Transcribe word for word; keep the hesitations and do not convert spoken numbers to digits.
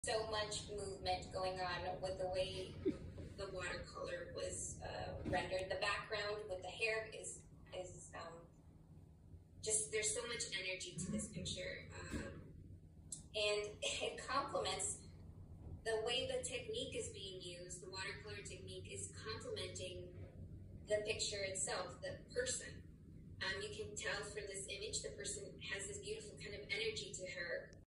So much movement going on with the way the watercolor was uh, rendered. The background with the hair is is um, just, there's so much energy to this picture, um, and it complements the way the technique is being used. The watercolor technique is complementing the picture itself, the person. Um, you can tell from this image, the person has this beautiful kind of energy to her.